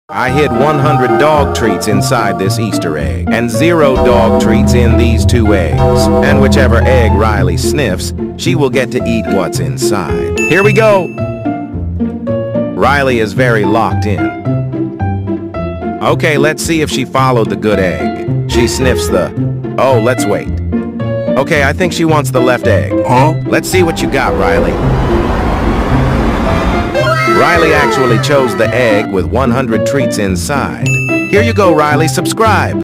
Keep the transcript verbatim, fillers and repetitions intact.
I hid one hundred dog treats inside this Easter egg, and zero dog treats in these two eggs. And whichever egg Riley sniffs, she will get to eat what's inside. Here we go! Riley is very locked in. Okay, let's see if she followed the good egg. She sniffs the... Oh, let's wait. Okay, I think she wants the left egg. Huh? Let's see what you got, Riley. Riley actually chose the egg with one hundred treats inside. Here you go, Riley. Subscribe.